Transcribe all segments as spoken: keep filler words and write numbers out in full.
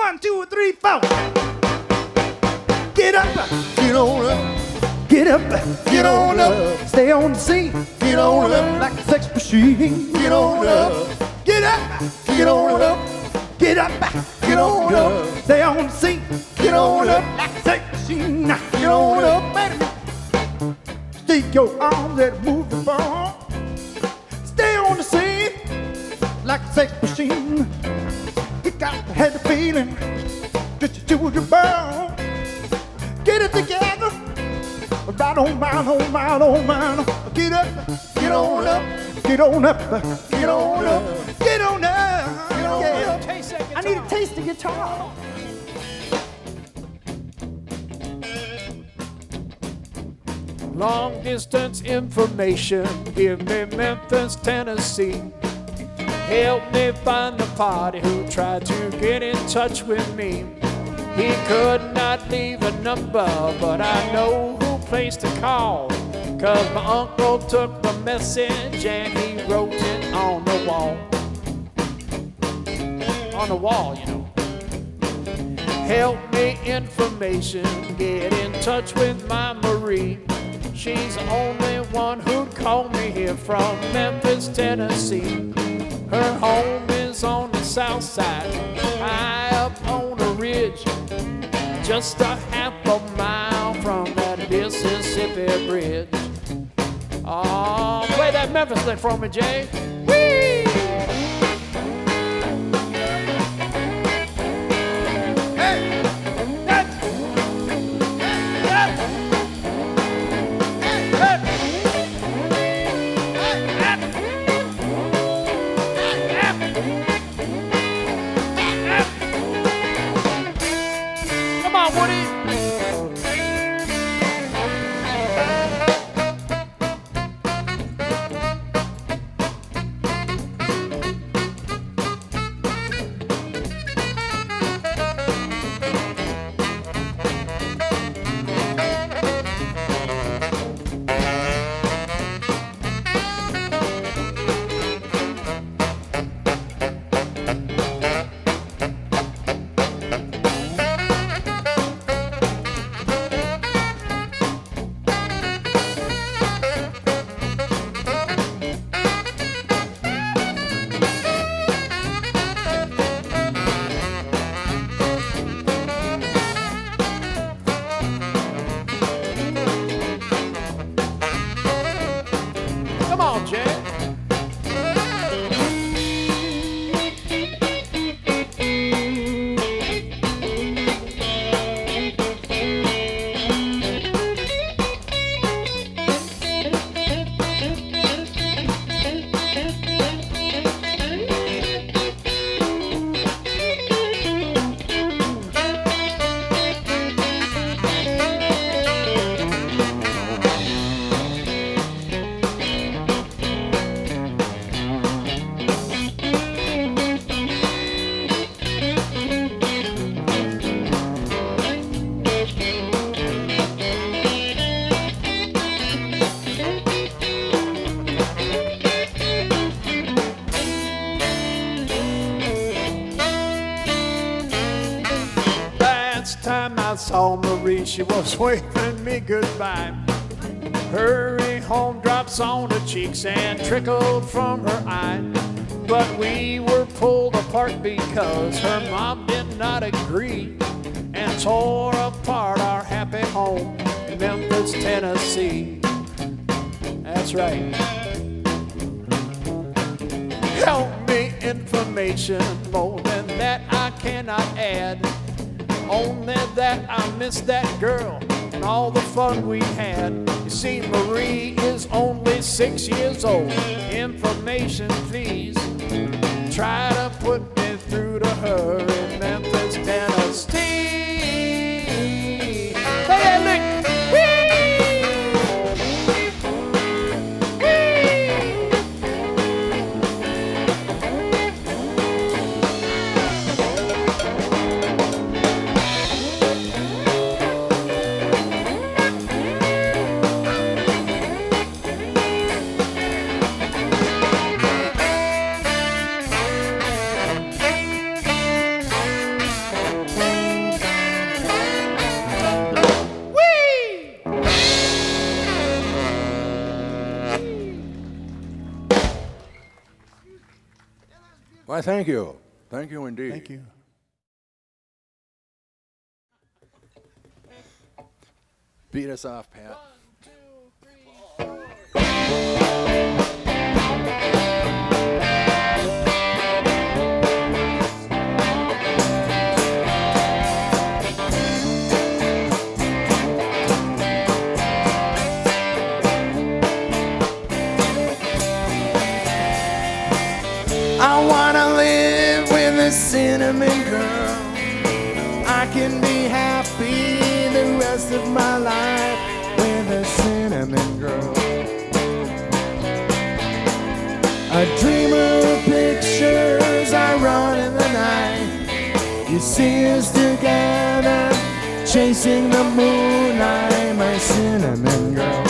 One, two, three, four. Get up, get on up. Get up, get on up. Stay on the scene. Get on up like a sex machine. Get on up. Get up, get on up. Get up, get on up. Stay on the scene. Get on up like a sex machine. Get on up, baby. Stick your arms and move your ball. Stay on the scene like a sex machine. You got to have the feeling that you do your ball. Get it together. Right on, mine, on, mine, on, mine. Get up, get on up, get on up, get on up, get on up. Get on yeah. up. Taste that guitar. I need to taste the guitar. Long distance information, give me Memphis, Tennessee. Help me find the party who tried to get in touch with me. He could not leave a number, but I know who place to call. Cause my uncle took the message and he wrote it on the wall. On the wall, you know. Help me information, get in touch with my Marie. She's the only one who'd call me here from Memphis, Tennessee. Her home is on the south side, high up on a ridge, just a half a mile from that Mississippi bridge. Oh, play that Memphis thing for me, Jay. Whee! Hey! Hey! Hey! Come on, Woody! Saw Marie, she was waving me goodbye. Hurry home drops on her cheeks and trickled from her eye. But we were pulled apart because her mom did not agree and tore apart our happy home in Memphis, Tennessee. That's right. Help me information, more than that I cannot add. Only that I miss that girl and all the fun we had. You see, Marie is only six years old. Information, please. Try to put me through to her in Memphis, Tennessee. Play that lick. Why, thank you. Thank you indeed. Thank you. Beat us off, Pat. I wanna live with a cinnamon girl. I can be happy the rest of my life with a cinnamon girl. A dreamer of pictures, I run in the night. You see us together, chasing the moonlight, my cinnamon girl.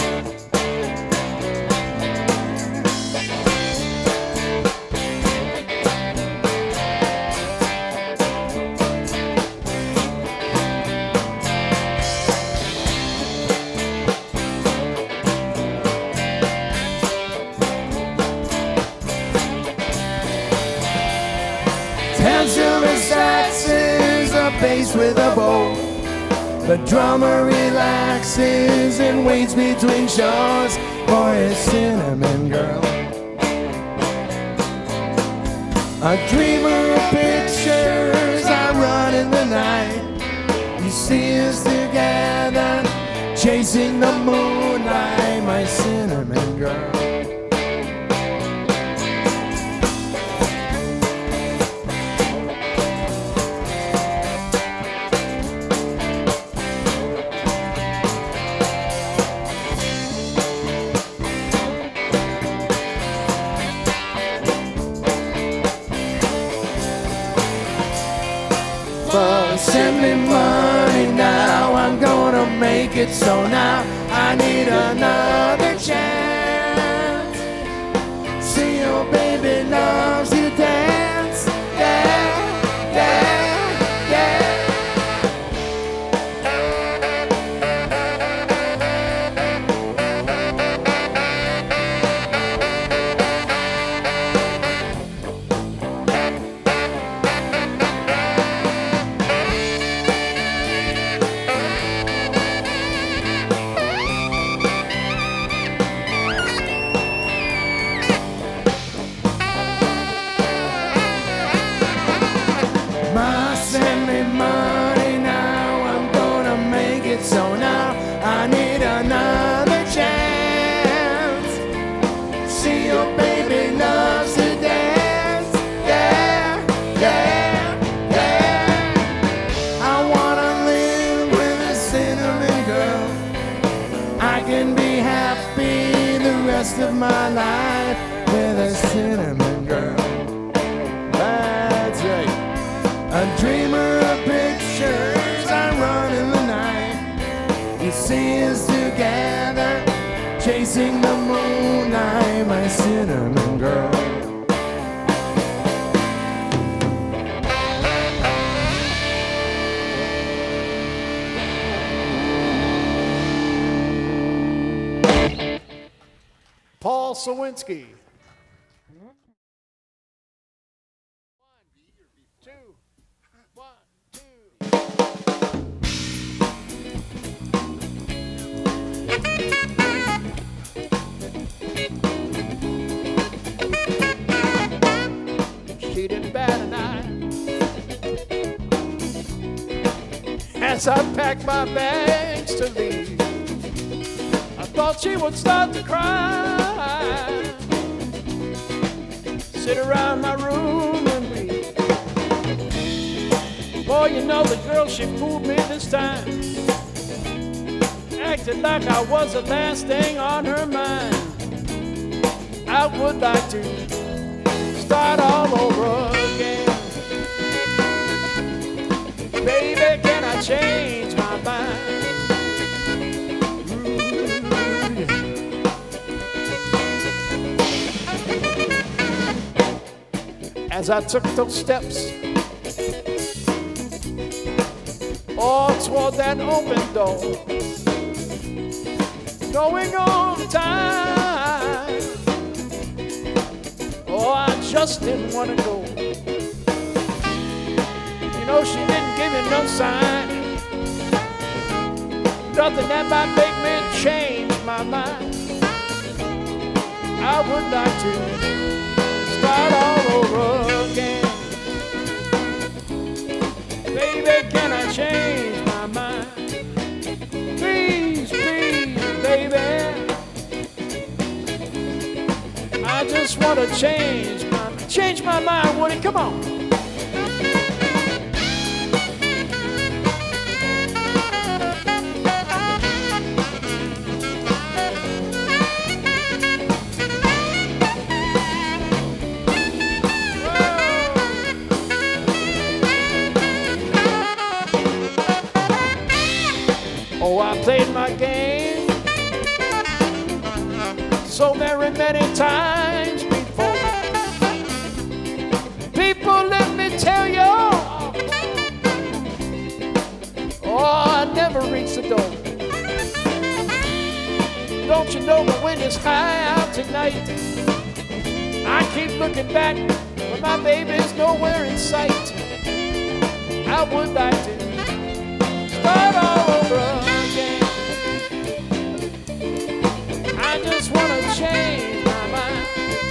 Bass with a bow. The drummer relaxes and waits between shows for his cinnamon girl. A dreamer of pictures, I run in the night. You see us together, chasing the moonlight, my cinnamon girl. Send me money now, I'm gonna make it so now I need another chance. See your baby loves you dance, yeah, yeah, yeah. Of my life with a cinnamon girl. That's right. A dreamer of pictures, I run in the night. You see us together, chasing the moonlight, my cinnamon girl. Sowinski. One, two, one, two. She didn't bat an eye as I packed my bags to leave. I thought she would start to cry, sit around my room and read. Boy, you know the girl, she fooled me this time. Acted like I was the last thing on her mind. I would like to start all over again. Baby, can I change my mind? As I took those steps all toward that open door, going on time, oh, I just didn't want to go. know she didn't give me no sign. Nothing that might make me change my mind. I would like to start all over again. Baby, can I change my mind? Please, please, baby. I just want to change my change my mind, Woody. Come on. Oh, I played my game so very many times before. People, let me tell you, oh, I never reached the door. Don't you know the wind is high out tonight? I keep looking back, but my baby's nowhere in sight. I would like to start all over again. I just want to change my mind.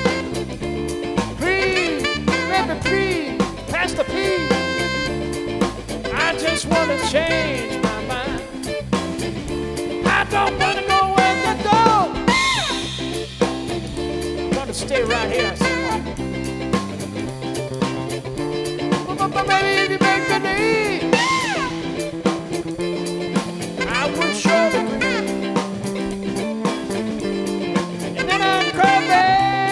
Please, baby, please, Pastor, please. I just want to change my mind. I don't want to know where to go. I want to stay right here. But baby, if you make me leave, I would surely agree. And then I'm crazy.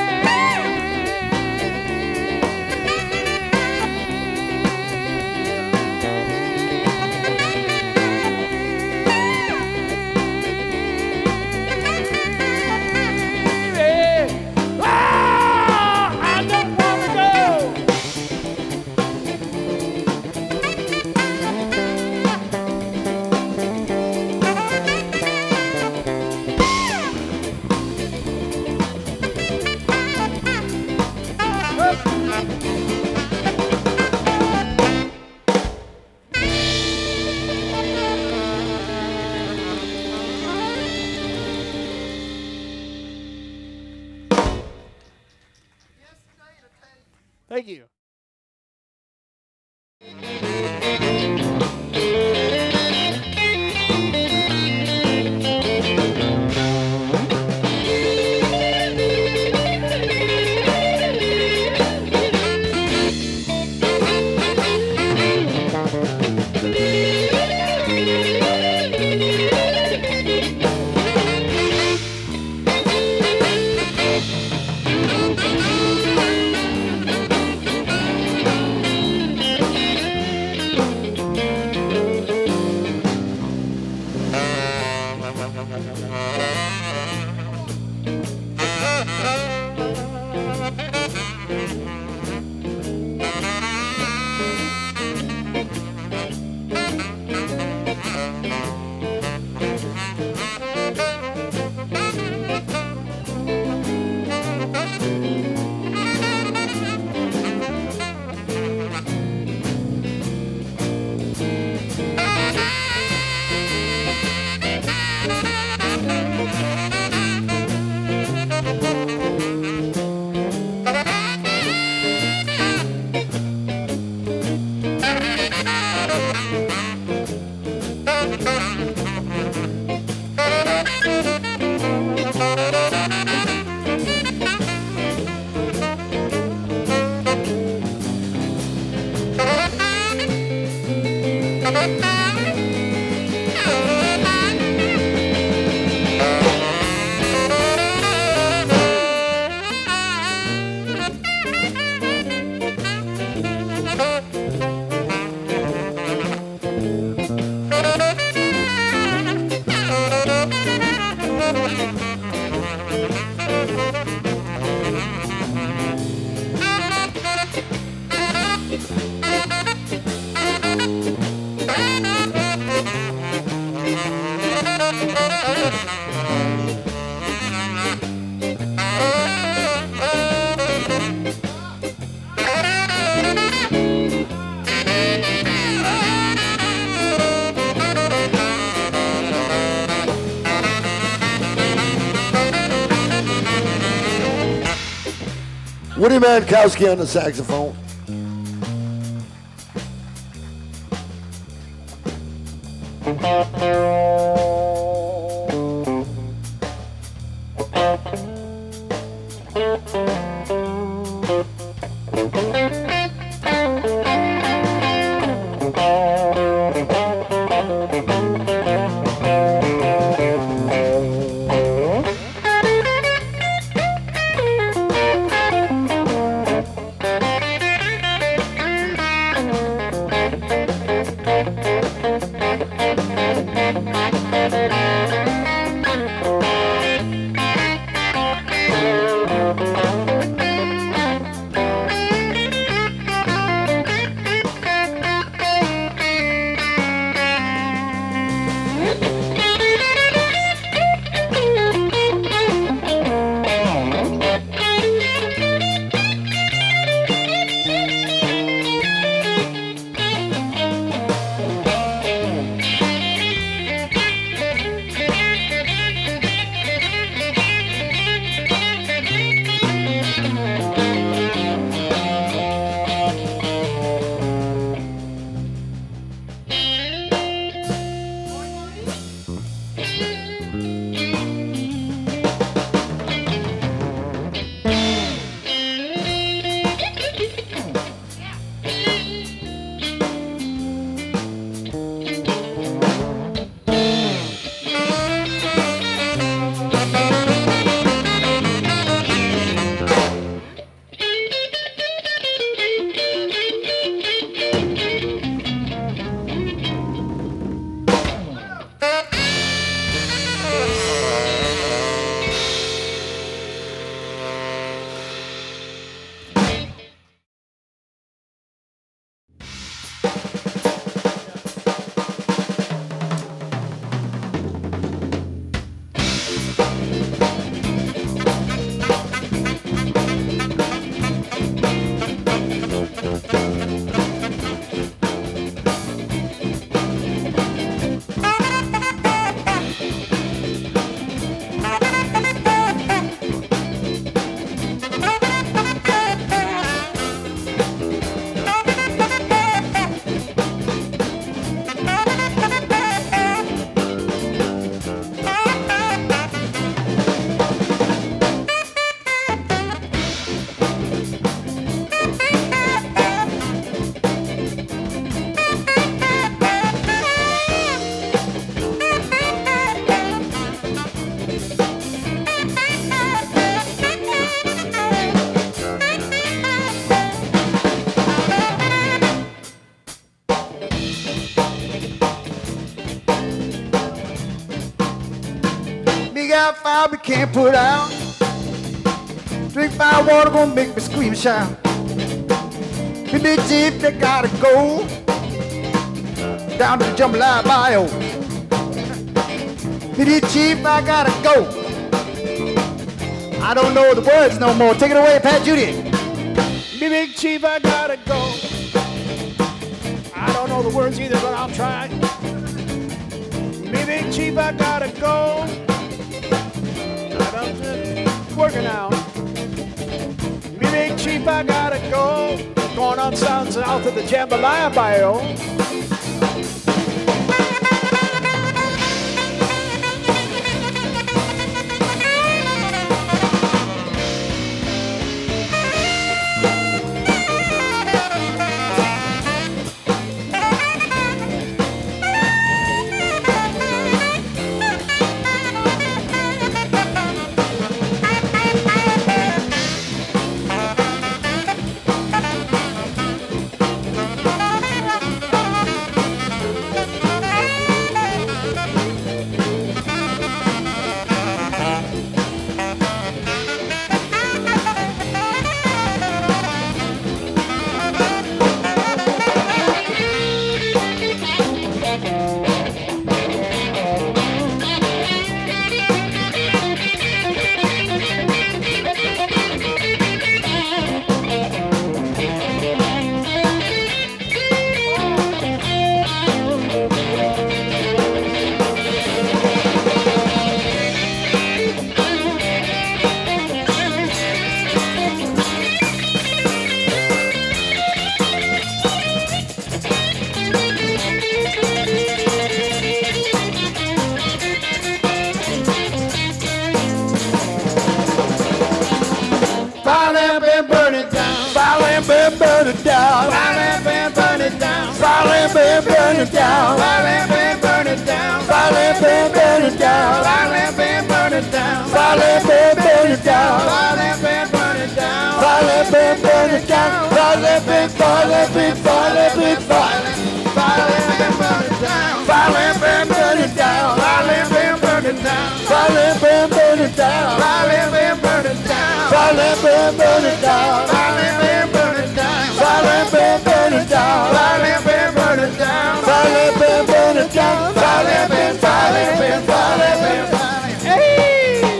Thank you. Woody Mankowski on the saxophone. Got fire we can't put out. Drink fire water gonna make me scream and shout. Me big chief, they gotta go down to the jambalaya bio. Me big chief, I gotta go. I don't know the words no more. Take it away, Pat Judy. Me big chief, I gotta go. I don't know the words either, but I'll try. Me big chief, I gotta go. Working out. Me big chief, I gotta go. Going on down south of the jambalaya bio. Fire lamp and burn it down. Fire lamp and burn it down. Fire lamp and burn it down. Fire lamp and burn it down. Fire lamp and burn it down. Fire lamp and burn it down. Fire lamp and burn it down. Fire lamp and burn it down. Fire lamp and burn it down. Fire lamp and burn it down. Fire lamp and fire lamp and fire lamp and fire lamp. Fire lamp and burn it down. Fire lamp and burn it down. Fire lamp and burn it down. Fire lamp and burn it down. Fire lamp and burn it down. Fire lamp and burn it down. Fire lamp and burn it down. Fire lamp and burn it down. Fire lamp and burn it down. Fire lamp and burn it down. Fire lamp and fire lamp and fire lamp and fire lamp. Hey!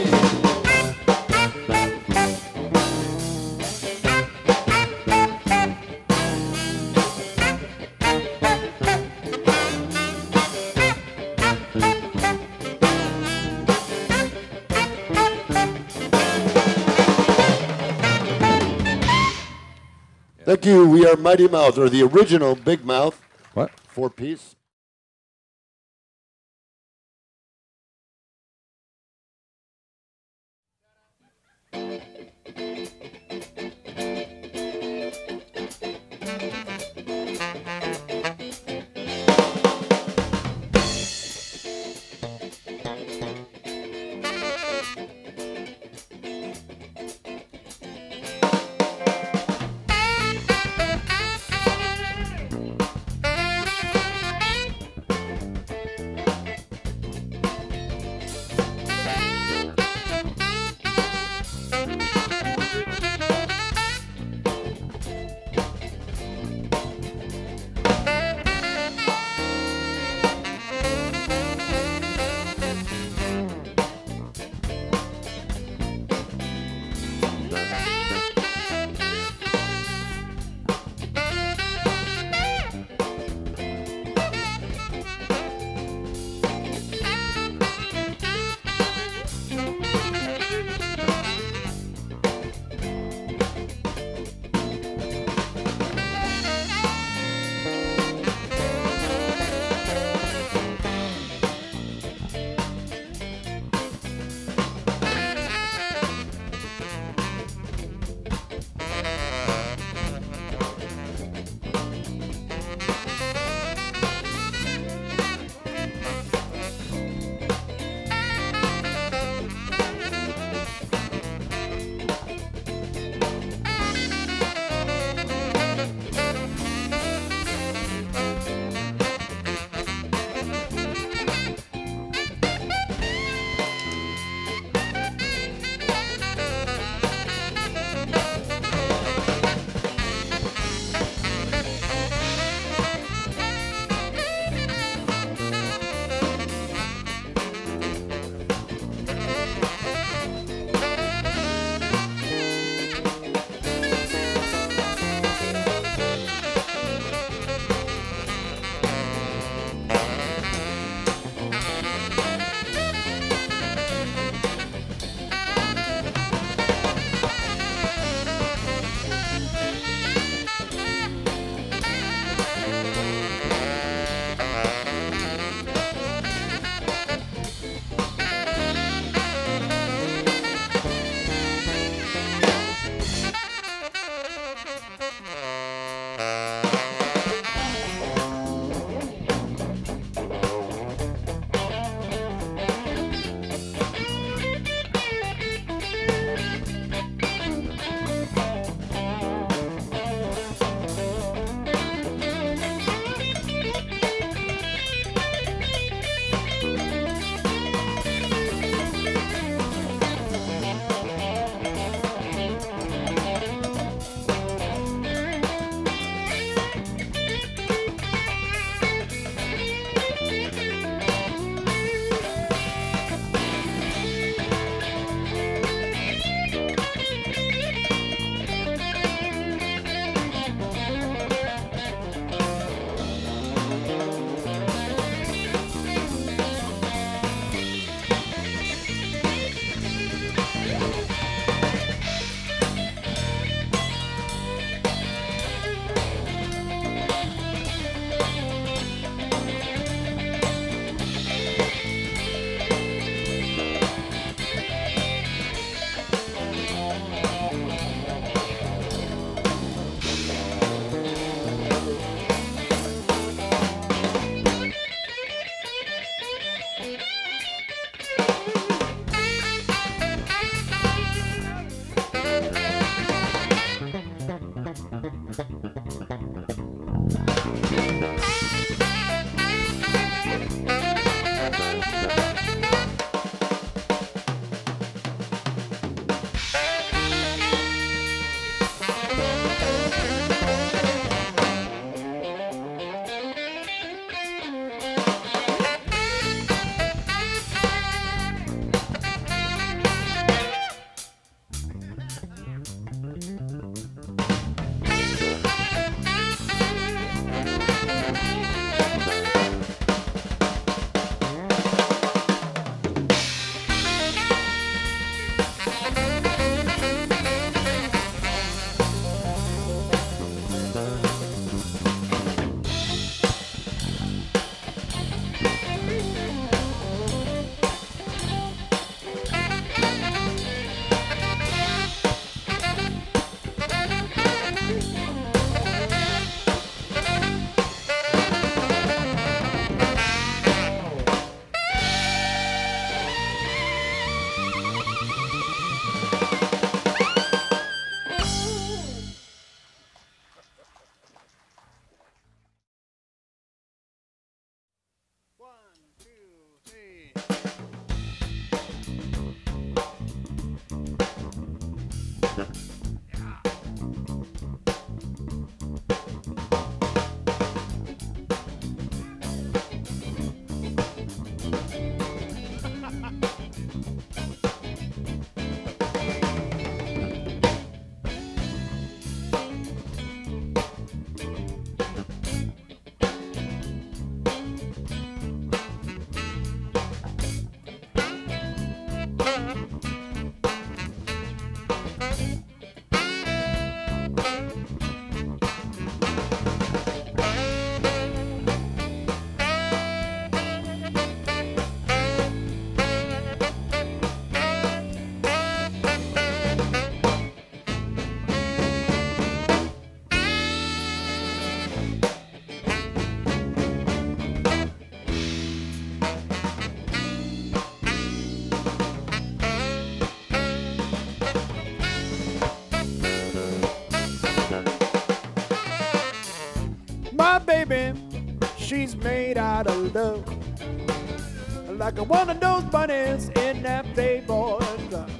Thank you. We are Mighty Mouth, or the original Big Mouth. What? Four-piece. My baby, she's made out of love, like one of those bunnies in that Playboy club.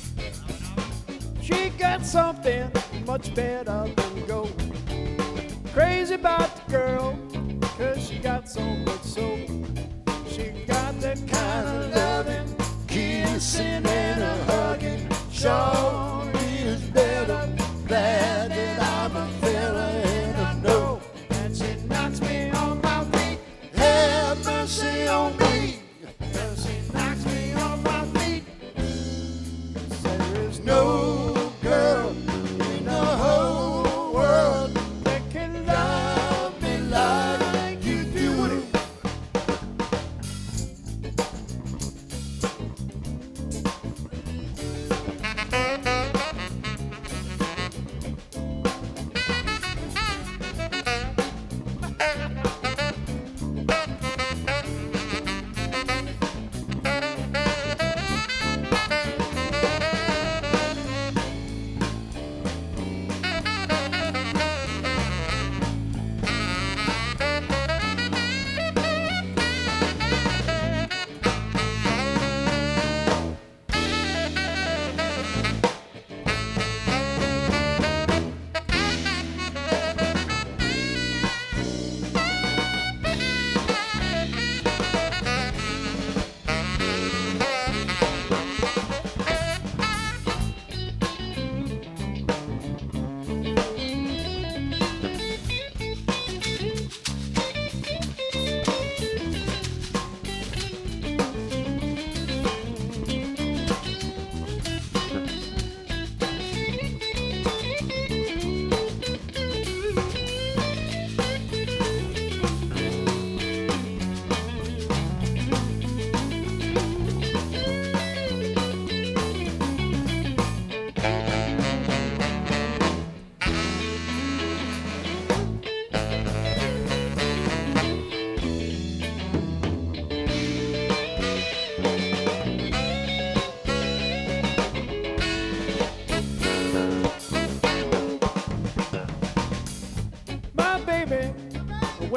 She got something much better than gold. Crazy about the girl, cause she got so much soul. She got the kind of loving, kissing and a hugging. Sure is better, glad that I'm a fella and I know. And she knocks me on my feet, have mercy on me. Cause she knocks me on my feet. Cause there is no girl in the whole world that can love me like you do.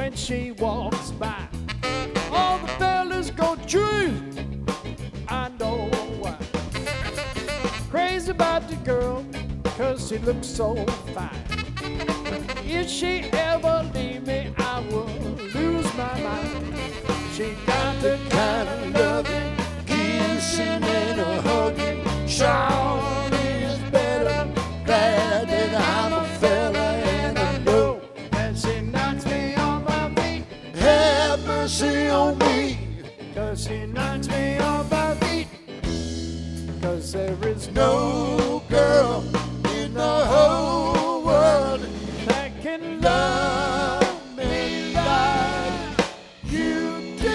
when she walks by. All the fellas go true. I know why. Crazy about the girl, cause she looks so fine. If she ever leave me, I will lose my mind. She got the kind of loving, kissing and a hugging. Sean is better, glad that I'm a fella, and I know that she knocks me on my feet. Have mercy on me, cause she knocks me on my feet. Cause there is no girl in the whole world that can love me like you do.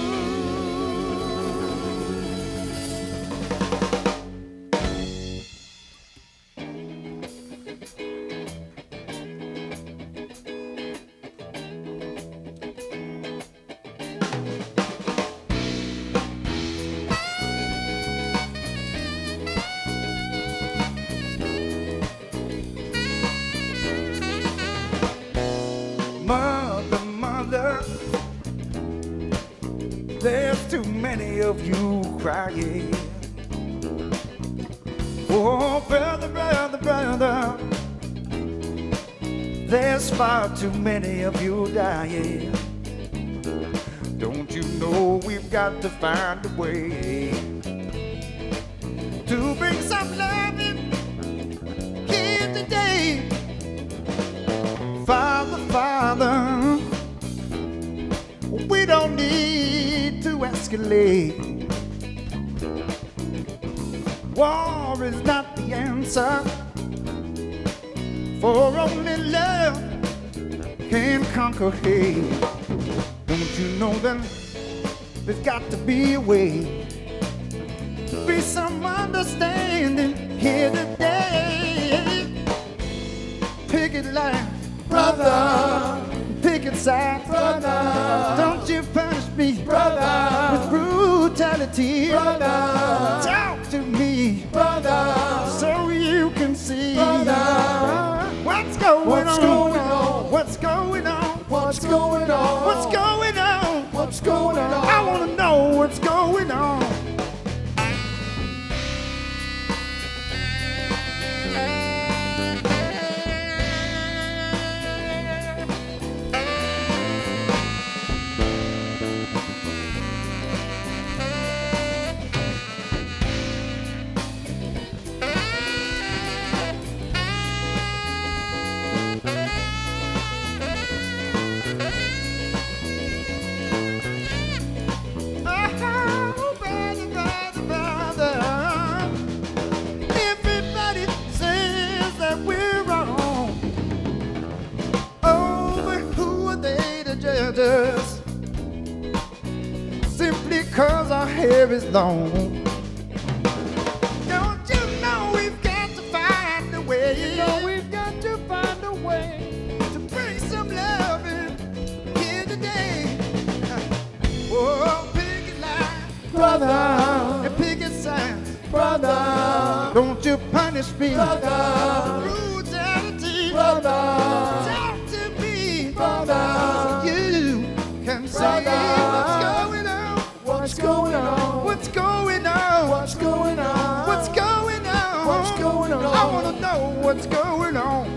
Mother, mother, there's too many of you crying. Oh, brother, brother, brother, there's far too many of you dying. Don't you know we've got to find a way to bring some loving here today? Father, Father, we don't need to escalate. War is not the answer, for only love can conquer hate. Don't you know that there's got to be a way to be some understanding here today? Picket line, brother, picket side, brother. Don't you punish me, brother, with brutality, brother. Talk to me, brother, so you can see, brother, what's going what's on, going on, what's going on, what's going on, what's going on, what's going on. I want to know what's going on. Simply cause our hair is long. Don't you know we've got to find a way? You know we've got to find a way to bring some love in here today. Oh, picket line, brother, and picket signs, brother. Don't you punish me, brother. Brutality, brother. Talk to me, brother. You can say what's going on, what's going on, what's going on, what's going on, what's going on, what's going on. I want to know what's going on.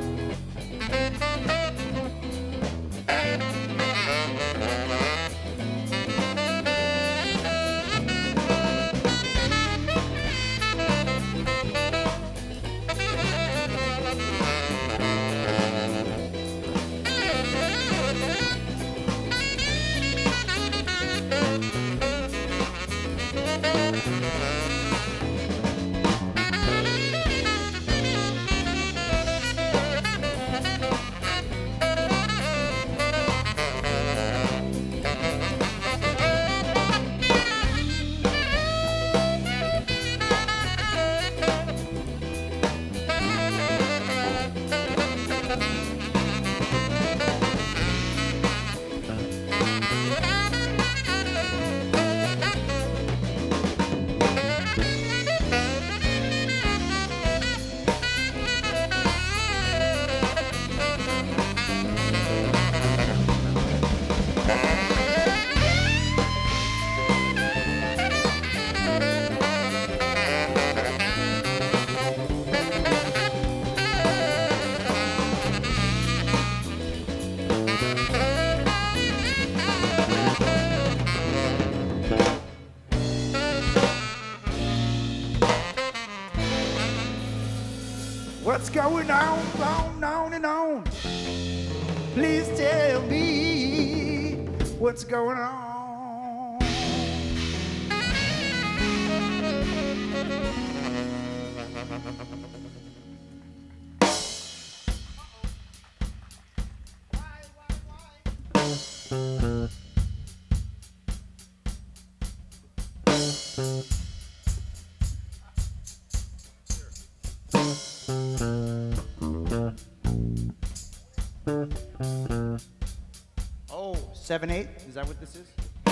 and on, on, on and on. Please tell me what's going on. Oh, seven eight? Is that what this is?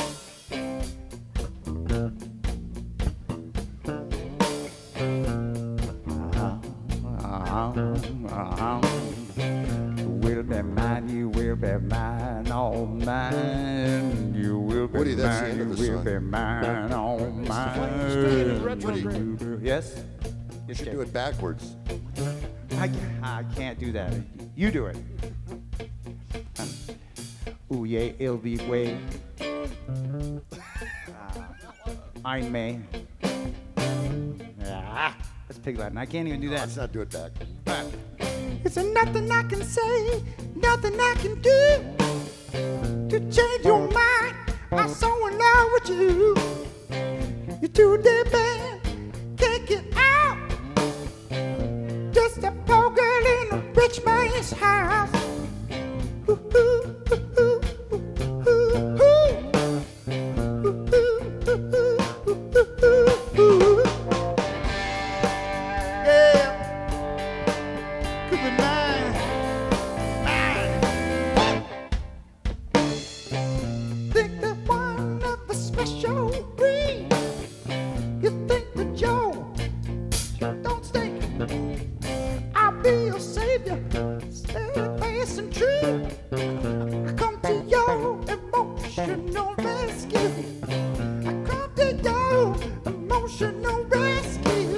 Will be mine, you will be mine, all mine. You will be Woody, that's the mine, end you of the will song. be mine, all mine. Yes? You should do it backwards. I, I can't do that. You do it. Um, ooh, yeah, it'll be way. Uh, I may. Ah, that's Pig Latin. I can't even do that. Let's not do it back. It's nothing I can say, nothing I can do to change your mind. I'm so in love with you. You're too damn bad, can't get out. Just a poor girl in a rich man's house. Ooh, ooh, ooh, ooh, ooh, ooh, ooh. Ooh, ooh, ooh, ooh, ooh, ooh. Yeah. Could be mine, mine. Think that one of a special breed. You think that Joe don't stink. I'll be your savior, steadfast and true. I come to your emotional rescue. I come to your emotional rescue.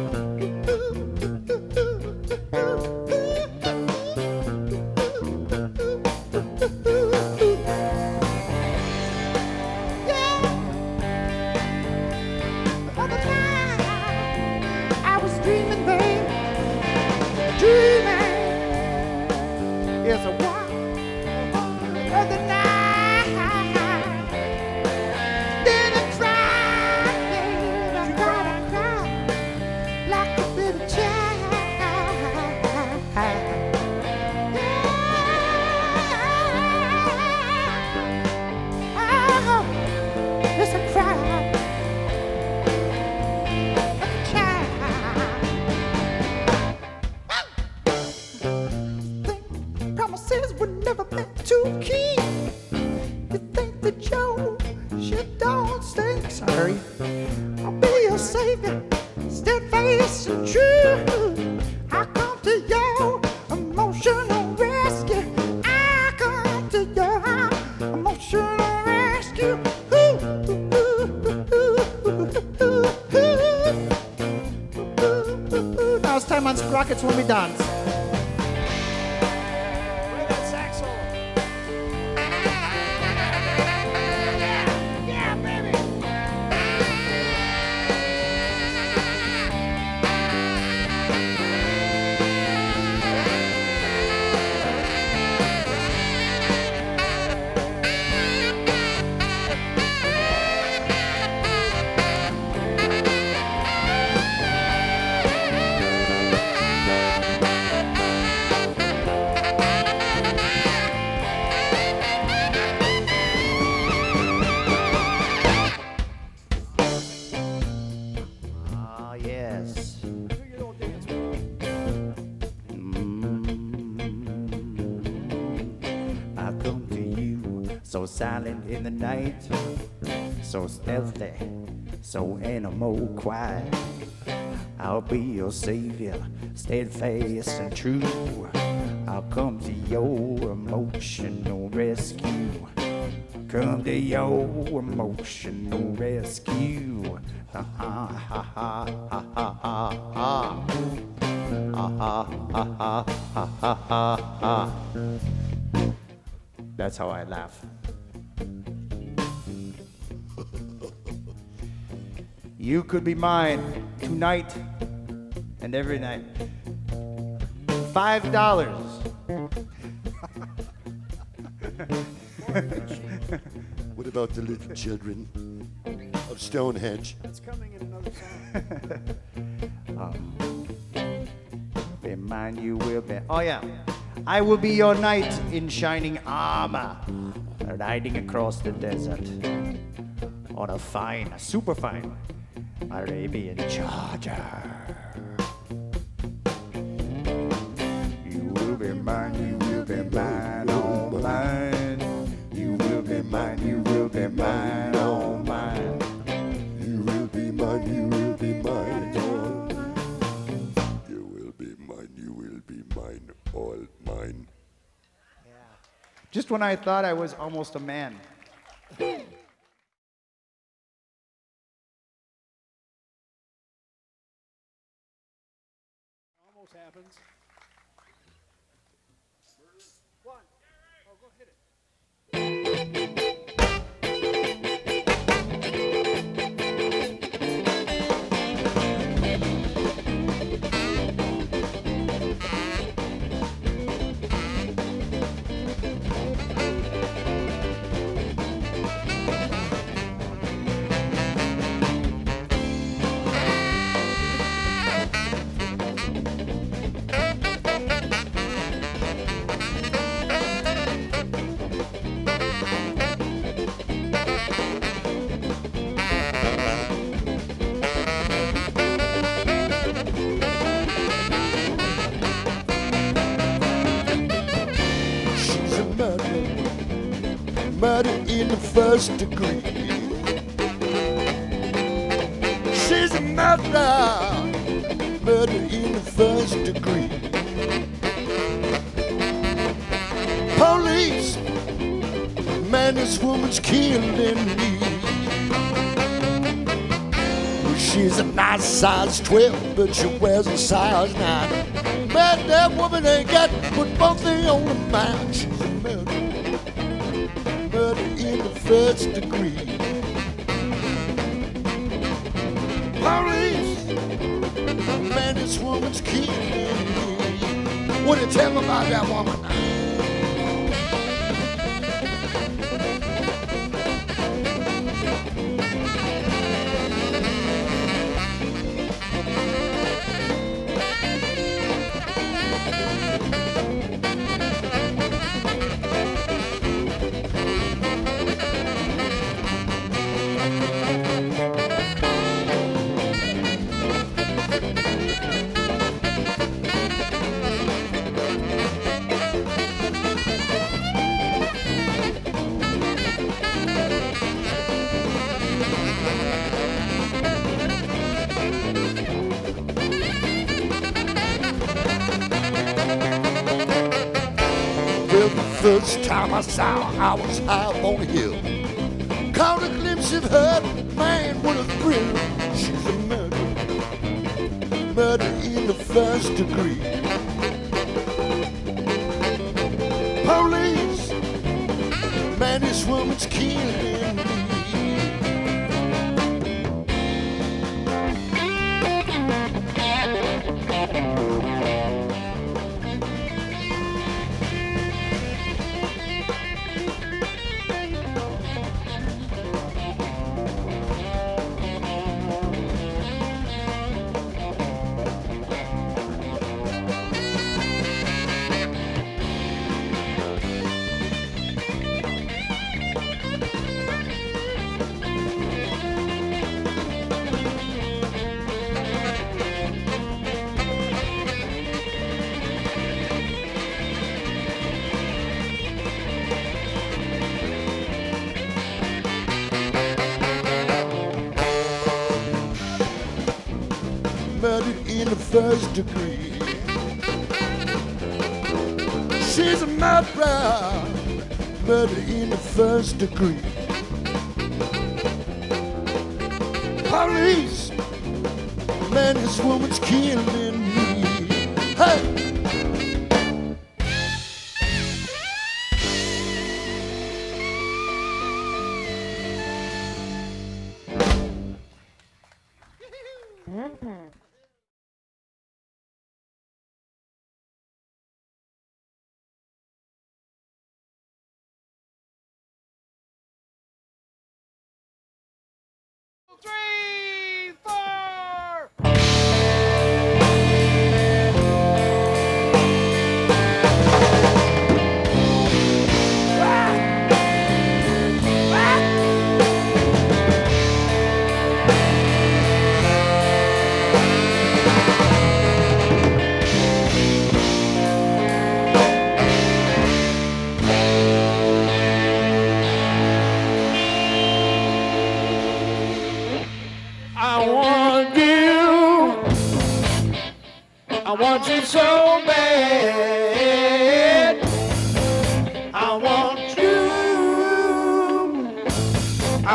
It's a one of the night. Then I cry, I gotta cry like a little child. Yeah. Oh, it's a cry like a child. Promises were never meant to keep. You think that Joe shit don't stink. Sorry. I'll be your savior, steadfast and true. I come to your emotional rescue. I come to your emotional rescue. Ooh, ooh, ooh, ooh, ooh, ooh, ooh. Now it's time on Sprockets when we dance. So silent in the night, so stealthy, so animal quiet. I'll be your savior, steadfast and true. I'll come to your emotional rescue. Come to your emotional rescue. Ha ha ha ha ha ha ha ha. Ha ha ha ha ha ha ha ha. That's how I laugh. You could be mine tonight and every night. five dollars. What about the little children of Stonehenge? It's coming in another song. Be mine, you will be. Oh yeah. I will be your knight in shining armor, riding across the desert on a fine, a super fine Arabian charger. You will be mine, you will be mine, oh mine. You will be mine, you will be mine, oh mine. You will be mine, you will be mine, all mine. You will be mine, you will be mine, all mine. Just when I thought I was almost a man. Almost happens. One. Oh, go hit it. She's a murderer, murder in the first degree. She's a murderer, murder in the first degree. Police, man, this woman's killing me. She's a nice size twelve, but she wears a size nine. Man, that woman ain't got but one thing on her mind. She's a murder, murder in the first degree. Police, man, this woman's killing me. What do you tell me about that woman? Well, the first time I saw her, I was high up on a hill. Caught a glimpse of her, man, what a thrill. She's a murder, murder in the first degree. Police, man, this woman's killing me. Murdered in the first degree. She's a murderer, murder in the first degree. Police, man, this woman's killing me. Hey!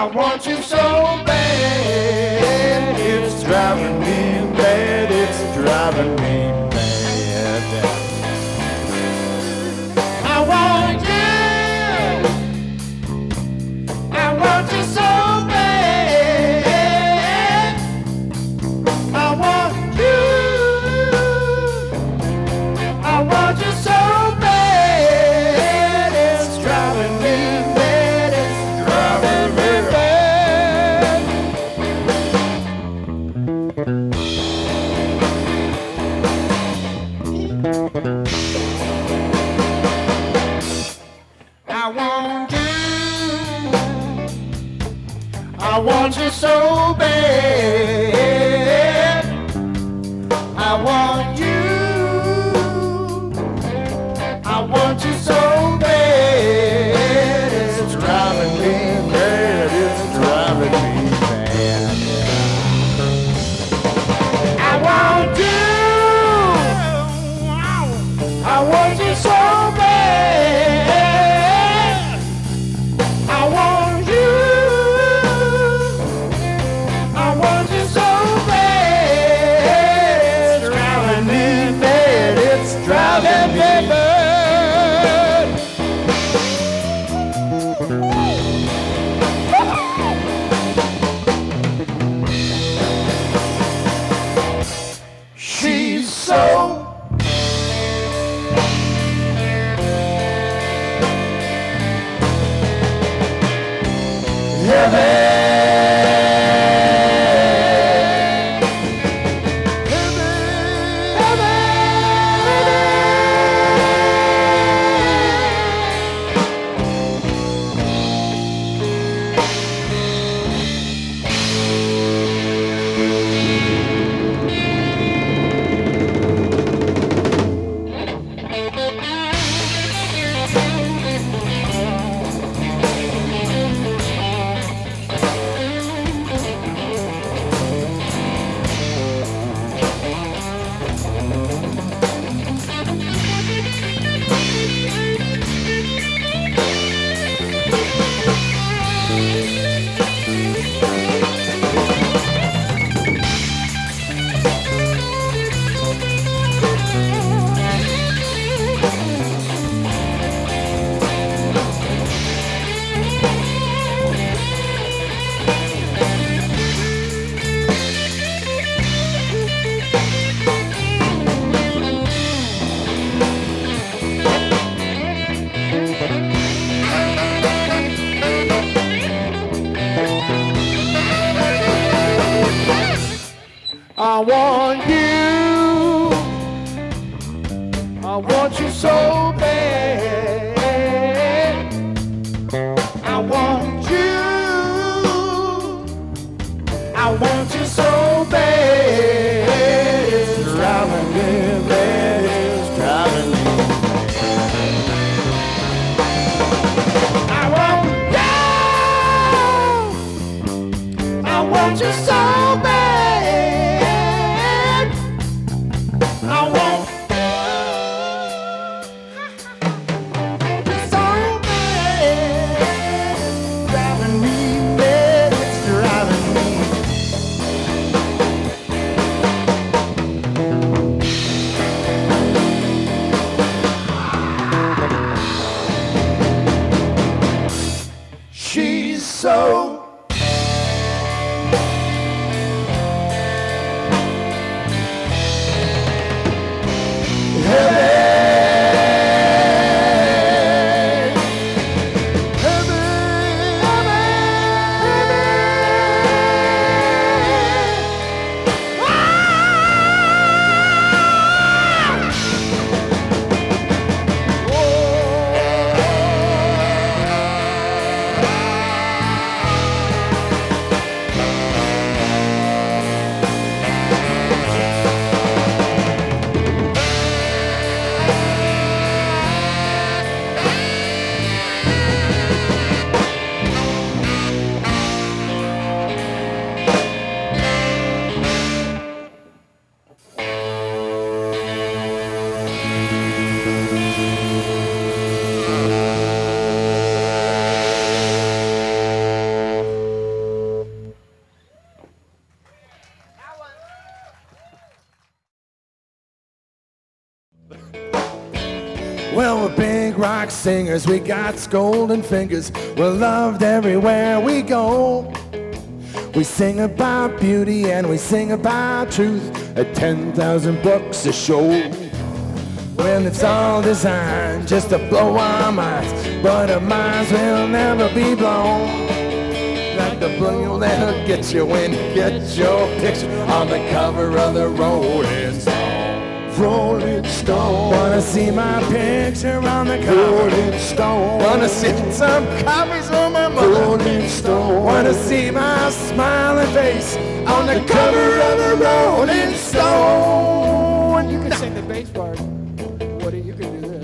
I want you so bad. It's driving me mad. It's driving me mad. I want you. I want you so bad. I want you. I want you so bad. It's driving me mad. It's driving me mad. I want you. I want you so bad. I want you. I want you so bad. It's driving me mad. It's driving me mad. I want you. I want you so bad. I want you. I want you so bad. It's driving me mad. It's driving me mad. She's so I want you. I want you so bad. I want you. I want you so bad. It's driving me mad. It's driving me mad. I want you. I want you so bad. I want Well, we're big rock singers, we got golden fingers, we're loved everywhere we go. We sing about beauty and we sing about truth at ten thousand bucks a show. Well, it's all designed just to blow our minds, but our minds will never be blown. Like the balloon that'll get you when you get your picture on the cover of the Rolling Stone. Rolling Stone. Wanna see my picture on the cover? Rolling Stone. Wanna see some copies of my mother? Rolling Stone. Wanna see my smiling face on the cover of the Rolling Stone? You can sing the bass part. Woody, you can do this.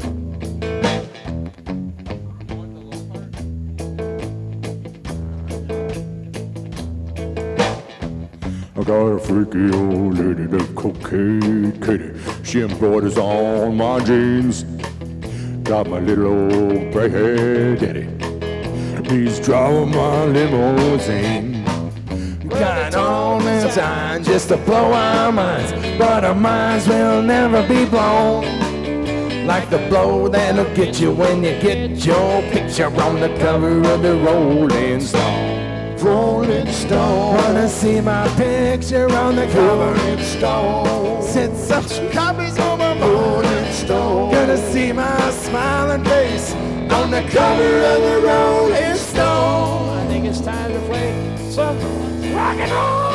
I got a freaky old lady, that cocaine kitty. She embroiders on my jeans. Got my little old gray-haired daddy. He's driving my limousine. Got all the time just to blow our minds, but our minds will never be blown. Like the blow that'll get you when you get your picture on the cover of the Rolling Stone. Rolling Stone. Wanna see my picture on the cover? Rolling Stone. Send some copies on my Rolling Stone. Gonna see my smiling face on the cover of the Rolling Stone. I think it's time to play some rock and roll.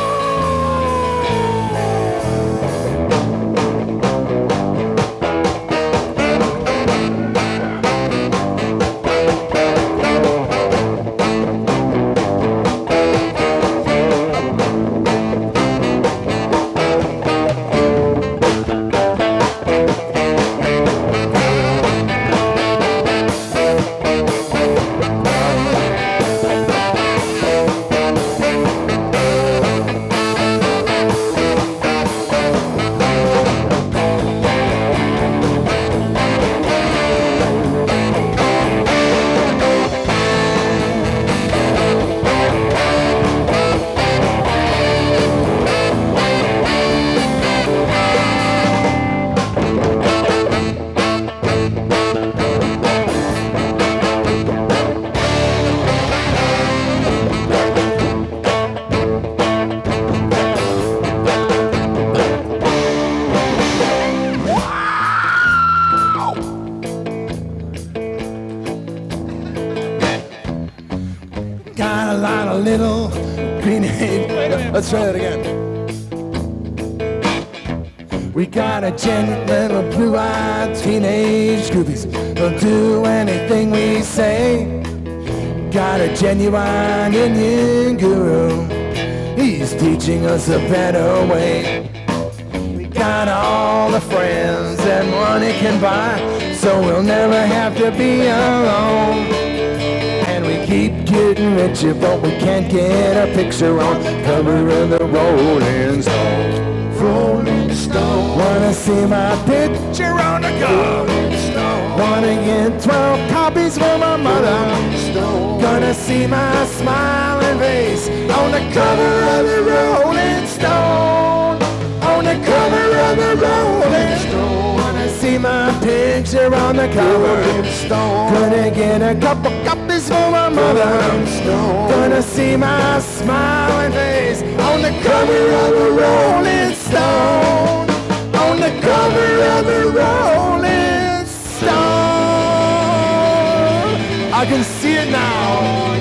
Got a lot of little green-eyed. Let's try that again. We got a genuine little blue-eyed teenage groupies. They'll do anything we say. Got a genuine Indian guru. He's teaching us a better way. We got all the friends that money can buy, so we'll never have to be alone. And we keep getting richer, but we can't get a picture on cover of the Rolling Stone. Rolling Stone. Wanna see my picture on the cover? Rolling Stone. Wanna get twelve copies for my mother? Stone. Gonna see my smiling face on the cover of the Rolling Stone. On the cover of the Rolling Stone. Wanna see my picture on the cover? Rolling Stone. Gonna get a couple copies for my mother. Rolling Stone. Gonna see my smiling face on the cover of the Rolling Stone. On the cover of the Rolling Stone. I can see it now.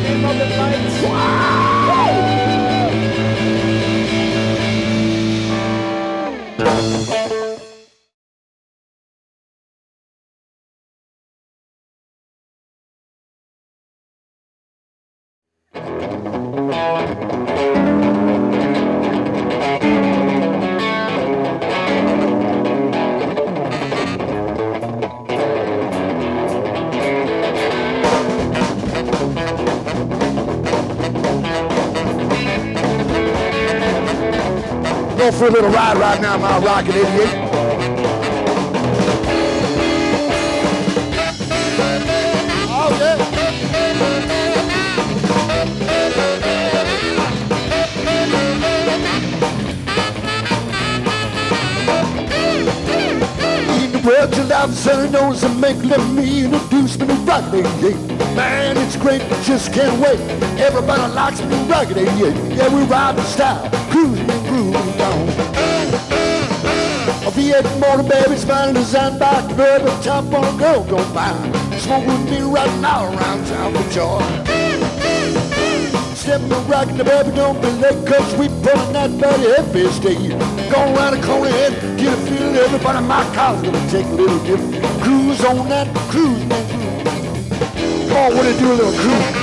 Go for a little ride right now, my Rocket eighty-eight. Oh, yeah. Eating the bread such a life, son, knows to make. Let me introduce me to Raggedy, yeah. Man, it's great, just can't wait. Everybody likes me to Raggedy, yeah. Yeah, we ride in style, cruising and grooving down. A V eight motor, baby's finally designed by the bird, but top on a girl don't mind. Smoke with me right now around town for joy. Step the rock and the baby, don't be late, cause we pulling that body every day. Go around the corner and get a feeling, everybody in my car's gonna take a little dip. Cruise on that cruise, man, cruise. Come on, what do you do, a little cruise?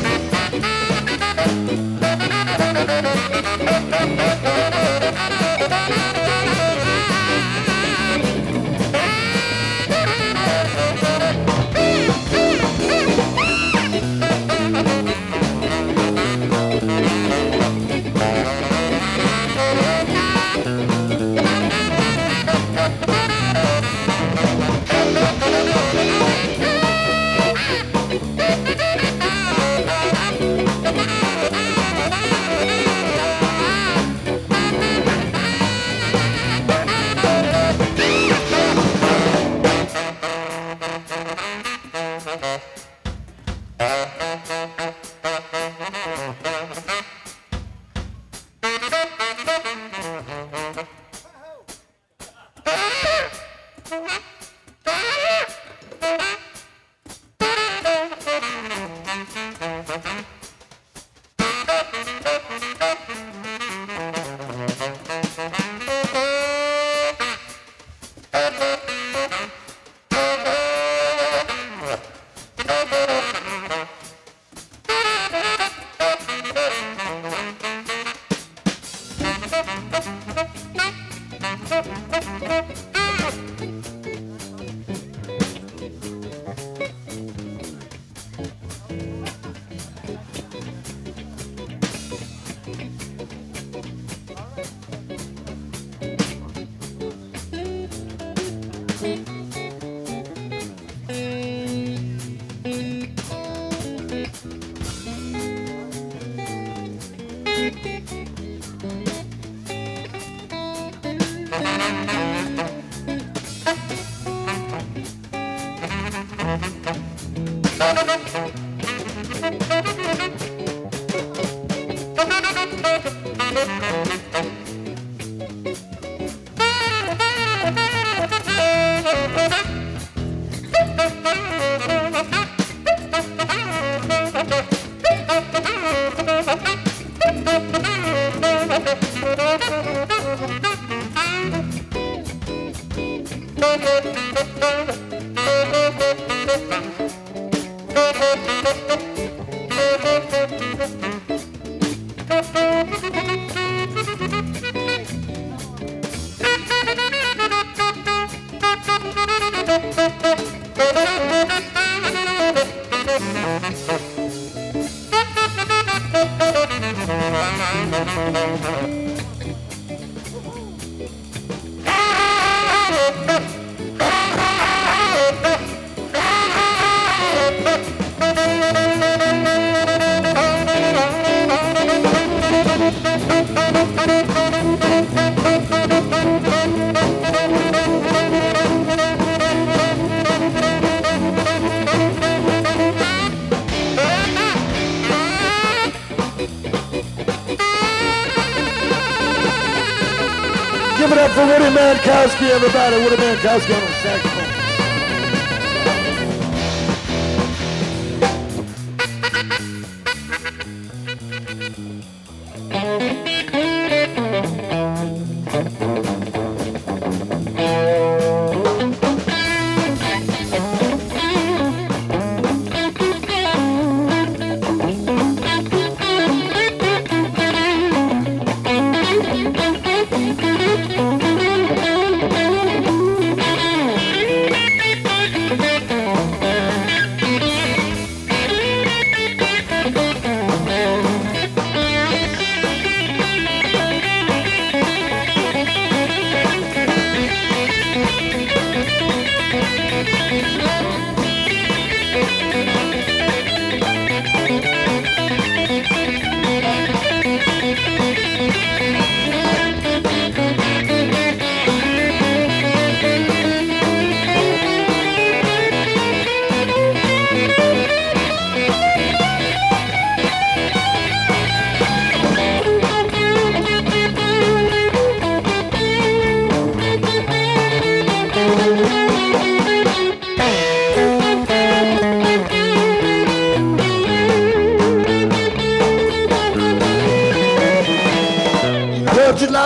Give it up for Woody Mankowski, everybody. Woody Mankowski on the saxophone.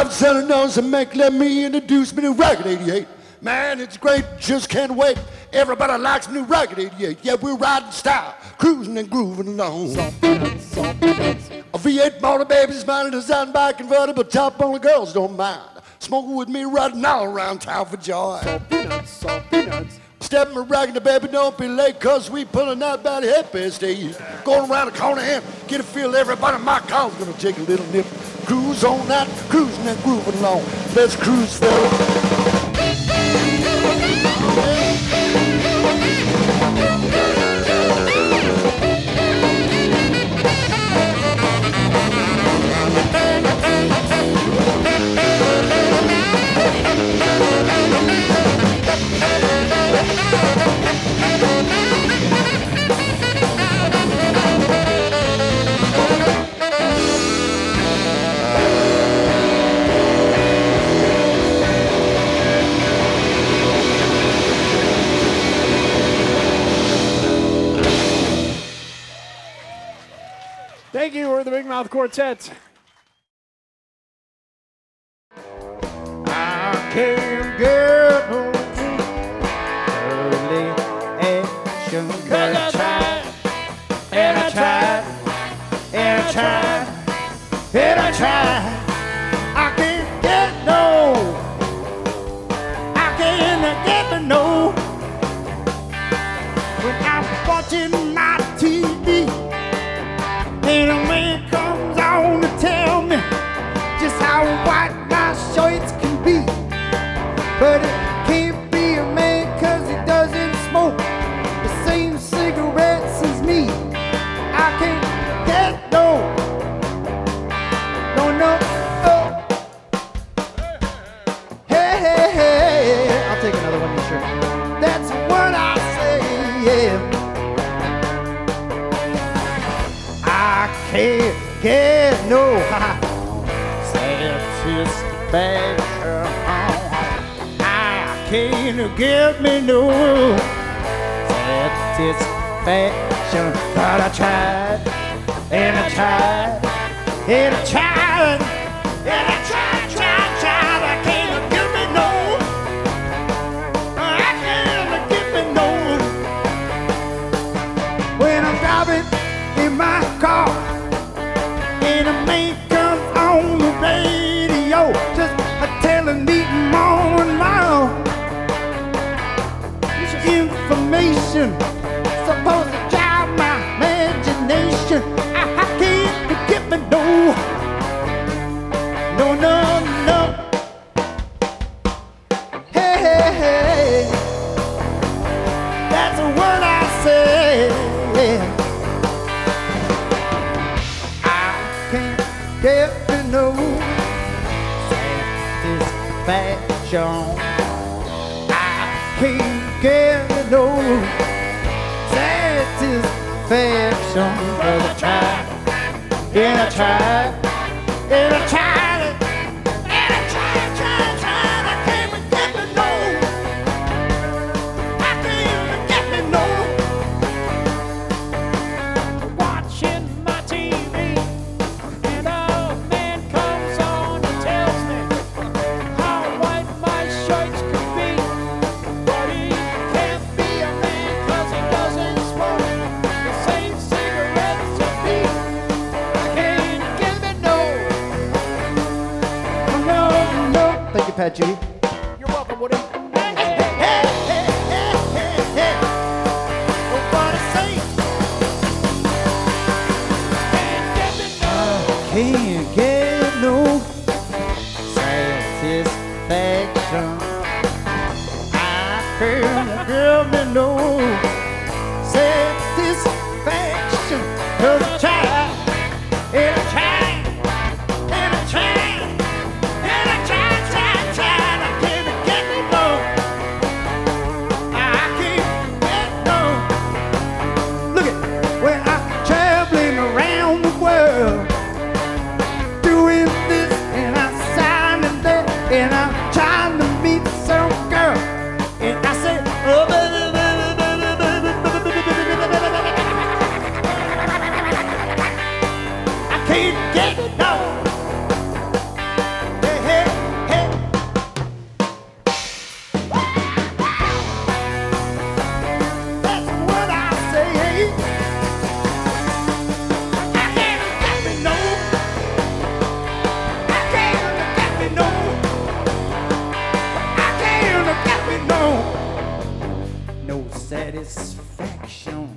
five seven nose and make let me introduce me to Ragged eighty-eight. Man, it's great, just can't wait. Everybody likes me to Ragged eighty-eight. Yeah, we're riding style, cruising and grooving along. A V eight motor baby's mine, designed by a convertible top, only girls don't mind. Smoking with me, riding all around town for joy. Salt peanuts, salt peanuts. Stepping and ragging the baby, don't be late, cause we pulling out by the headband stage. Going around the corner and get a feel, everybody in my car's gonna take a little nip. Cruise on out, cruising and grooving along. Let's cruise, fella. Thank you. We're the Big Mouth Quartet. I can't get no early action. Cause I tried, And I tried, and I tried, and I tried. I can't get no, I can't get the no. When I'm watching my T V, and a man comes on to tell me just how white my shorts can be. But it can't be a man cause he doesn't smoke the same cigarettes as me. I can't get no, no, no, no. Hey, hey, hey, I'll take another one, sure. That's what I say, yeah. I can't get no satisfaction. I can't get me no satisfaction. But I tried, and I tried, and I tried, and I tried, tried, tried. I can't get me no, I can't get me no. When I'm driving in my car, and a man comes on the radio, just a telling me more and more information supposed to drive my imagination. I, I can't get me no, no, no, no. Hey, hey, hey, that's what I say. I can't get me no satisfaction. I can't get me no satisfaction. But I tried, and I tried, and I tried, and I tried, tried, tried. I can't get me no, I can't get me no. watching my T V, and a man comes on and tells me how white my shirts could be. But he can't be a man cause he doesn't smoke the same cigarettes as me. I can't give it no. No, no. Thank you, Pat Judy. You're welcome, Woody. Hey, hey, hey, hey, hey. What I say? Can't give it no. Can't get no satisfaction. I can't get me no satisfaction. Cause I tried, and I tried, and I tried, and I tried, tried, tried. I Satisfaction.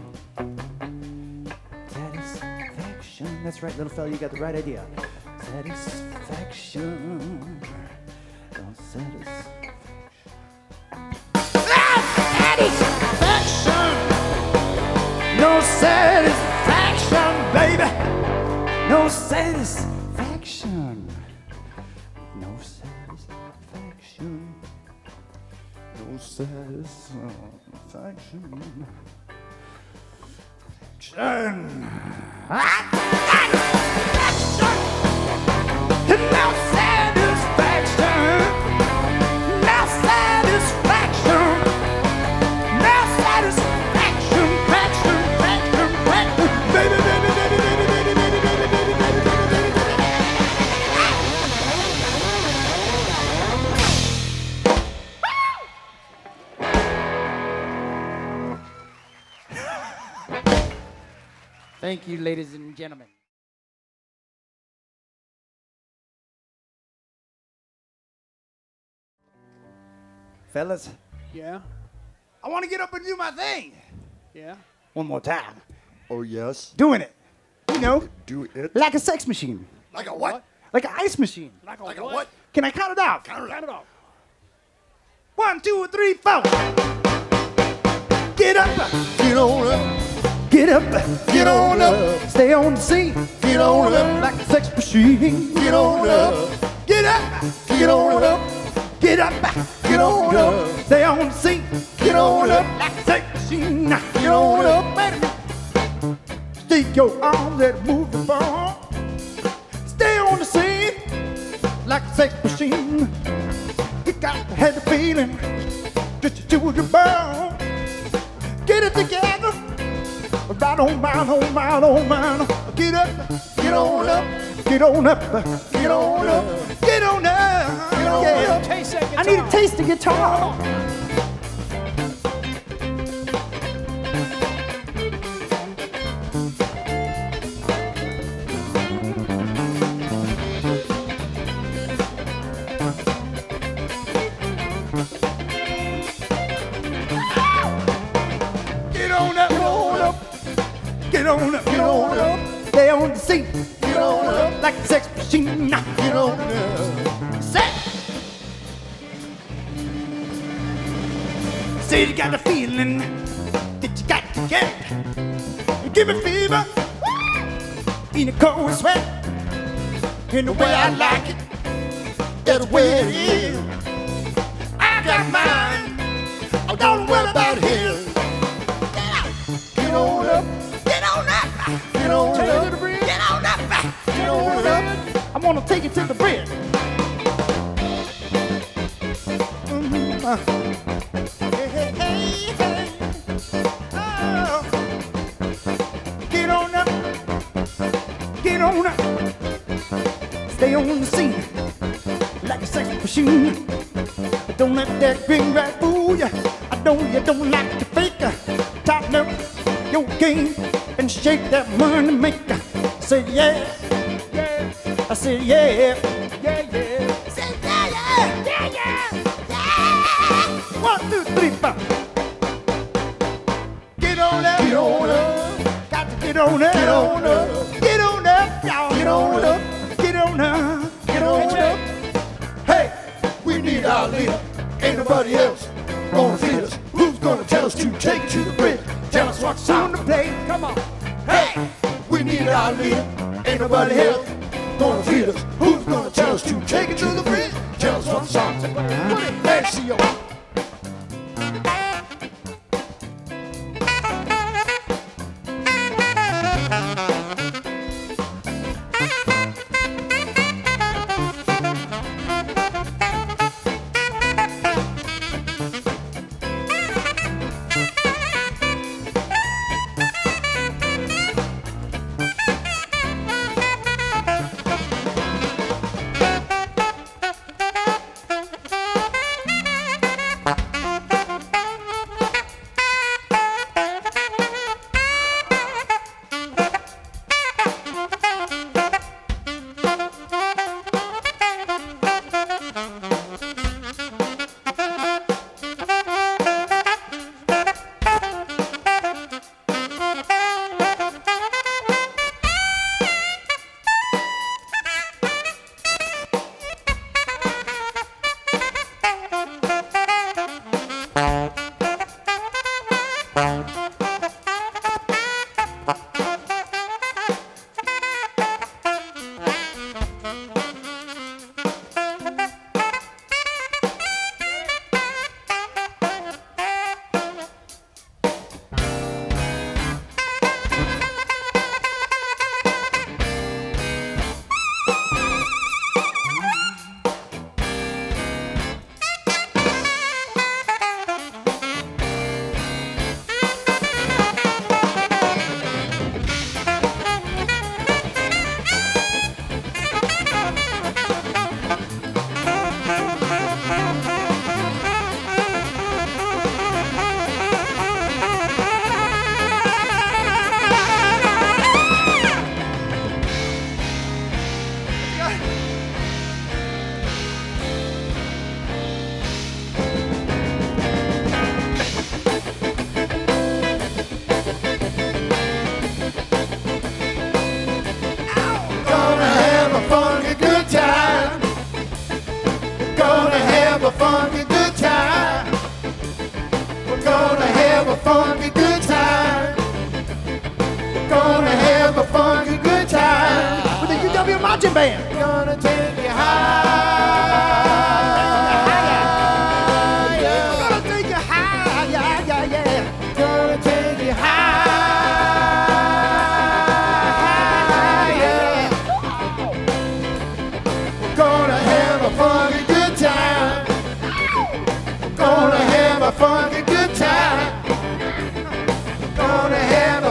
Satisfaction. That's right, little fella, you got the right idea. Satisfaction. No satisfaction. Satisfaction. No satisfaction, baby. No satisfaction. No satisfaction. No satisfaction. Action. No satisfaction. No satisfaction. No satisfaction. Faction, faction, faction. Baby, baby, baby, baby, baby, baby, baby, baby, baby, Thank you, ladies and gentlemen. Fellas, Yeah? I want to get up and do my thing. Yeah? One more time. Oh, yes. Doing it. You know, Do it. like a sex machine. Like a what? Like an ice machine. Like a Like a what? what? Can I count it out? Count it off. One, two, three, four. Get up. Get on up. Get up. Get on up. Stay on the scene. Get on up. Like a sex machine. Get on up. Get up. Get on up. Get up. Get on up. Stay on the scene. Get on up. Like a sex machine. Get on up. Baby. Stick your arms and move the ball. Stay on the scene. Like a sex machine. You got to have the feeling. Just to the bone. Get it together. Right on, mine, on, mine, on, mine. Get up, get on up, get on up, get on up, get on up. Get on Yeah. up. Taste that I need to taste the guitar. Get on up, get on up, get on up, get on up. Stay on the scene, get on up, like a sex machine. Get on up. Say, say you got a feeling that you got to get. You give me fever in a cold sweat. In the way I like it, that's the way it is. I got mine. I don't worry about his. Get on up, get on up, get on Take it up, to the bridge. get on up, get on up. I wanna take it to the bridge. Mhm, uh. Hey, hey, hey, hey. Oh. Get on up, get on up. Stay on the scene like a sex machine. Don't let that green rat fool you. I know you don't like to fake. Tighten up your game and shake that money maker. Say yeah, Yeah. I said yeah, Yeah, yeah. say yeah, yeah, yeah, yeah, yeah. One, two, three, four. Get on up, get on up. Got to get on up, get on up, get on up, y'all. Get on up, get on up, get on up. Hey, we need our leader. Ain't nobody else gonna feed us. Who's gonna tell us to take it to the bridge? Tell us what's on the plate. Come on. Hey, we need our leader. Ain't nobody else gonna feed us. Who's gonna tell us to take it to the bridge? Tell us what's on the plate. Let's see you.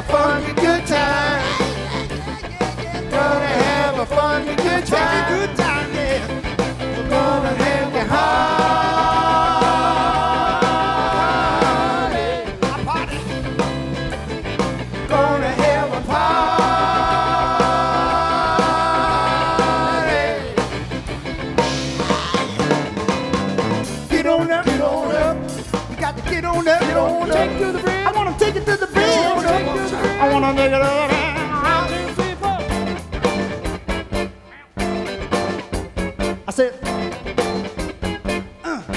funky good time. Gonna have a funky good time. Good time, yeah. We're gonna have a party. A party. Gonna have a party. Get on up, get on up. You got to get on up, get on up. Take it to the bridge. I wanna take it to the bridge. I wanna take it up. I said, uh,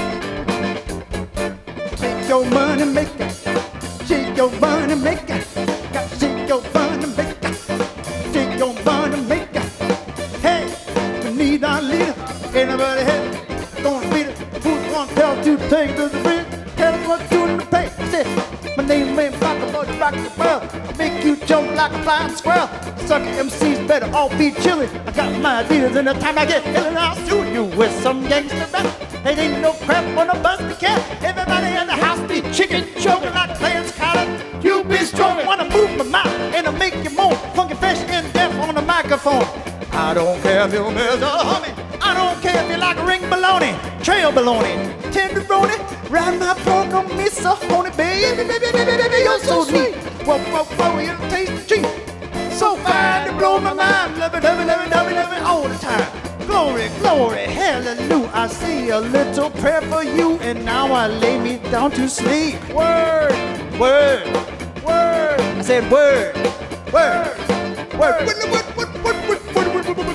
shake your money maker, shake your money maker, got to shake your money maker, shake your money maker. Hey, we need our leader. Anybody here gonna beat it? Who's gonna tell us to take to the bridge? Tell us what to do in the pay. I said, my name ain't Rock the Boy, Rock the Bell. Make you jump like a flying squirrel. Sucker M Cs better all be chillin'. I got my ideas and the time I get illin', I'll shoot you with some gangster rap. It ain't no crap on a busty cat. Everybody in the house be chicken choking like Clarence Collins. You be strong, wanna move my mouth and I make you moan. Funky fresh and deaf on the microphone. I don't care if you miss a homie. I don't care if you like ring baloney, trail baloney, tenderoni. Ride my pork on me so honey, baby, baby, baby, baby, you're so sweet. Whoa, whoa, whoa, you taste the treat. So fine to blow my mind. Love it, love it, love it, love it, love it all the time. Glory, glory, hallelujah. I say a little prayer for you, and now I lay me down to sleep. Word, word, word. I said word, word, word, word, word, word, word, word, word, word, word, word.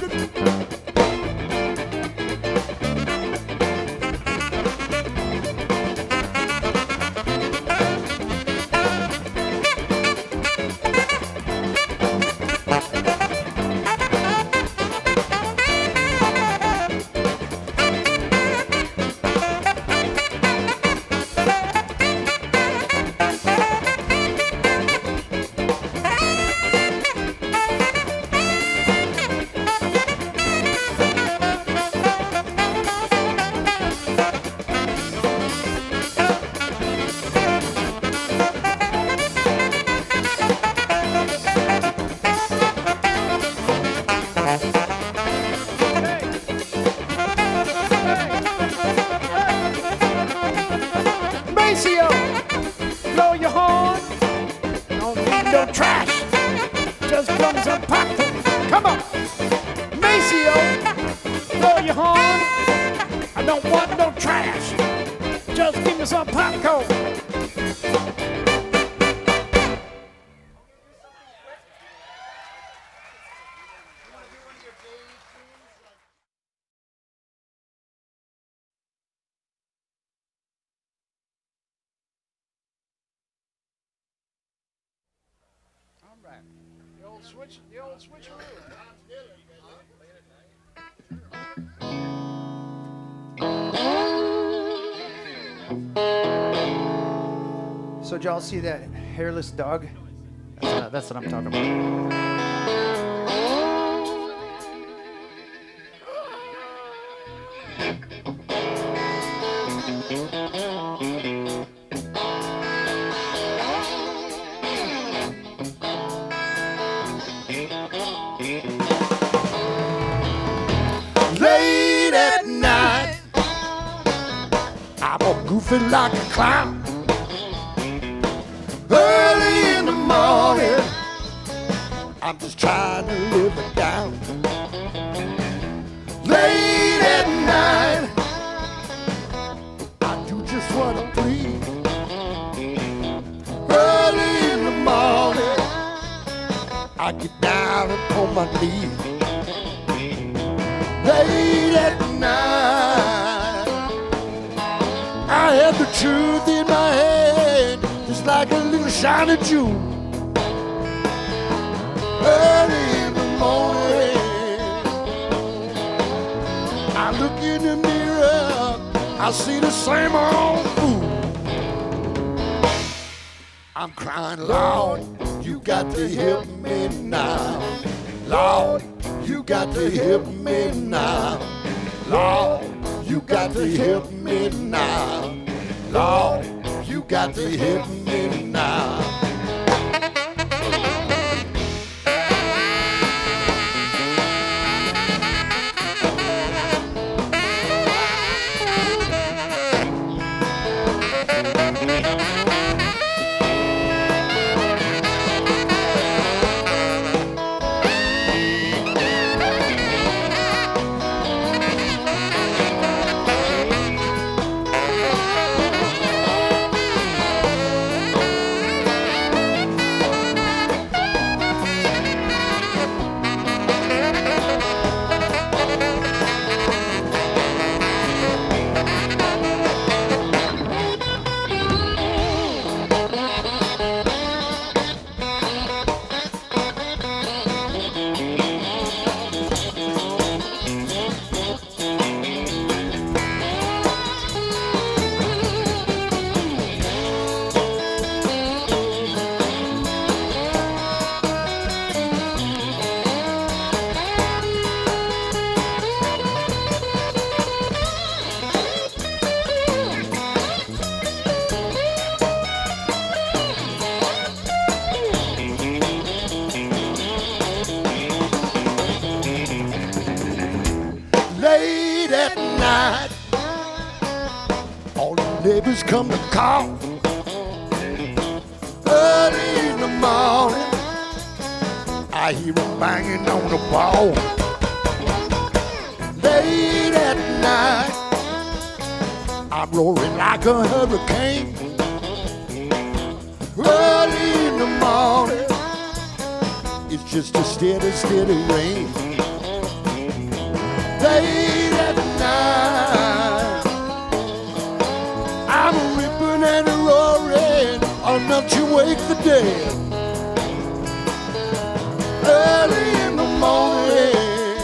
The old switch, the old switcheroo. So did y'all see that hairless dog? That's, not, that's what I'm talking about. Late at night, I'm a goofy like a clown. Early in the morning, I'm just trying to live it down. Late at night, I do just what I please. Early in the morning, I get down upon my knees. Late at night, I have the truth in my head, just like a little shiny jewel. Early in the morning, I look in the mirror, I see the same old fool. I'm crying, Lord, you got to help me now. Lord, you got to help me now. Lord, you got to help me now. Lord, you got to help me now. neighbors come to call. Early in the morning, I hear them banging on the wall. Late at night, I'm roaring like a hurricane. Early in the morning, it's just a steady, steady rain. Late at night, I'm ripping and roaring enough to wake the dead. Early in the morning,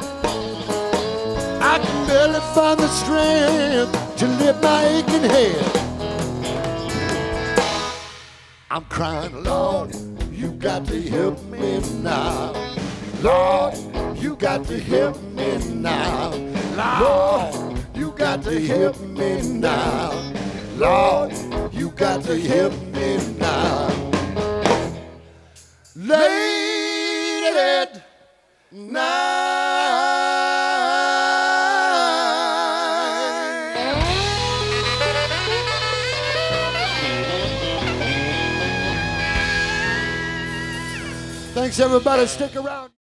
I can barely find the strength to lift my aching head. I'm crying, Lord, you got to help me now. Lord, you got to help me now. Lord, you got to help me now. Lord, you got to help me now. Late at night. Thanks, everybody. Stick around.